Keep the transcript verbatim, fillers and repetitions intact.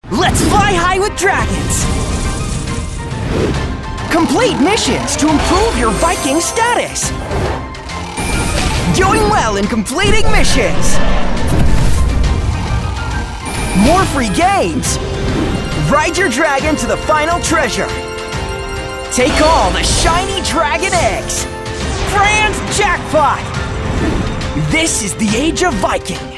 Let's fly high with dragons! Complete missions to improve your Viking status! Doing well in completing missions! More free games! Ride your dragon to the final treasure! Take all the shiny dragon eggs! Grand Jackpot! This is the age of Viking!